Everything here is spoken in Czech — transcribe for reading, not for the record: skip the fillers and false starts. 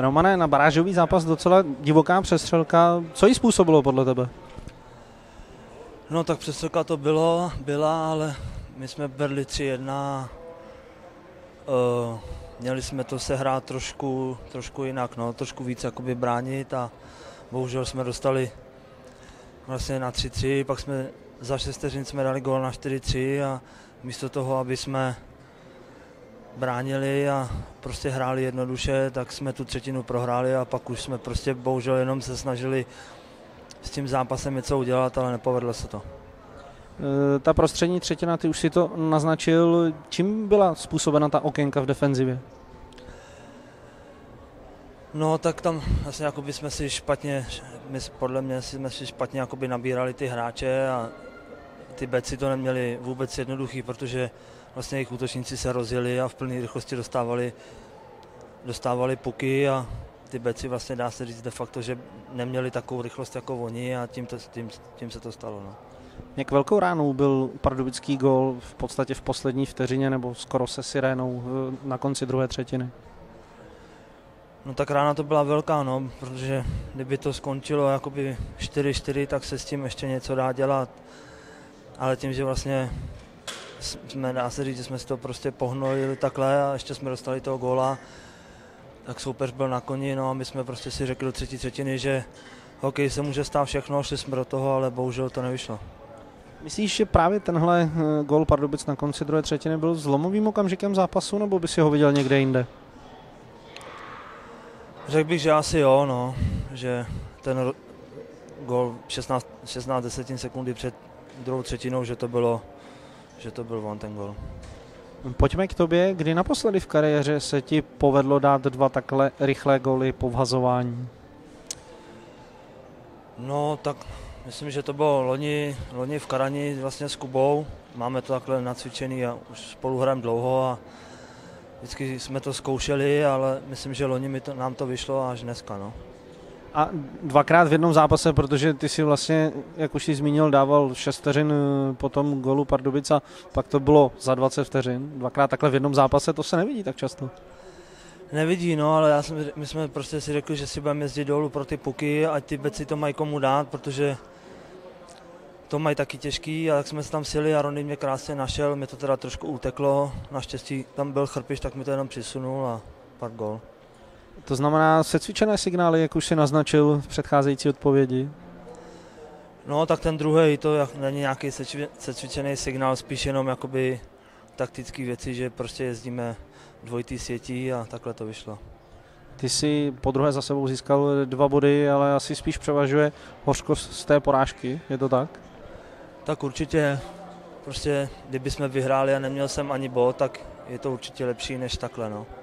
Romane, na barážový zápas docela divoká přestřelka. Co jí způsobilo podle tebe? No tak přestřelka to byla, ale my jsme vedli 3-1. Měli jsme to sehrát trošku jinak, no, trošku víc jakoby bránit a bohužel jsme dostali vlastně na 3-3, pak jsme za 6 vteřin jsme dali gól na 4-3 a místo toho, aby jsme bránili a prostě hráli jednoduše, tak jsme tu třetinu prohráli a pak už jsme prostě bohužel jenom se snažili s tím zápasem něco udělat, ale nepovedlo se to. Ta prostřední třetina, ty už si to naznačil, čím byla způsobena ta okénka v defenzivě? No tak tam vlastně jakoby jsme si špatně, podle mě jsme si špatně jakoby nabírali ty hráče a ty beci to neměli vůbec jednoduchý, protože vlastně jejich útočníci se rozjeli a v plné rychlosti dostávali puky a ty beci vlastně dá se říct de facto, že neměli takovou rychlost jako oni a tím se to stalo. No. Jak velkou ránou byl pardubický gól v podstatě v poslední vteřině nebo skoro se sirénou na konci druhé třetiny? No tak rána to byla velká, no, protože kdyby to skončilo jakoby 4-4, tak se s tím ještě něco dá dělat. Ale tím, že vlastně dá se říct, že jsme si to prostě pohnuli takhle a ještě jsme dostali toho góla, tak soupeř byl na koni, no a my jsme prostě si řekli do třetí třetiny, že hokej se může stát všechno, šli jsme do toho, ale bohužel to nevyšlo. Myslíš, že právě tenhle gól Pardubic na konci druhé třetiny byl zlomovým okamžikem zápasu, nebo by si ho viděl někde jinde? Řekl bych, že asi jo, no, že ten gól 16 desetin sekundy před druhou třetinou, že to byl on ten gól. Pojďme k tobě, kdy naposledy v kariéře se ti povedlo dát 2 takhle rychlé góly po vhazování? No tak myslím, že to bylo loni v Karani vlastně s Kubou. Máme to takhle nacvičený a už spolu hrajeme dlouho a vždycky jsme to zkoušeli, ale myslím, že loni nám to vyšlo až dneska. No. A 2krát v jednom zápase, protože ty si vlastně, jak už jsi zmínil, dával 6 vteřin po tom gólu Pardubic a pak to bylo za 20 vteřin. 2krát takhle v jednom zápase, to se nevidí tak často. Nevidí, no, ale my jsme prostě si řekli, že si budeme jezdit dolů pro ty puky, ať ty beci to mají komu dát, protože to mají taky těžký a tak jsme se tam sjeli a Ronny mě krásně našel, mě to teda trošku uteklo, naštěstí tam byl Chrpiš, tak mi to jenom přisunul a pak gól. To znamená secvičené signály, jak už si naznačil v předcházející odpovědi? No tak ten druhý, to není nějaký secvičený signál, spíš jenom jakoby taktické věci, že prostě jezdíme dvojitý sětí a takhle to vyšlo. Ty jsi po druhé za sebou získal 2 body, ale asi spíš převažuje hořkost z té porážky, je to tak? Tak určitě, prostě kdyby jsme vyhráli a neměl jsem ani bod, tak je to určitě lepší než takhle, no.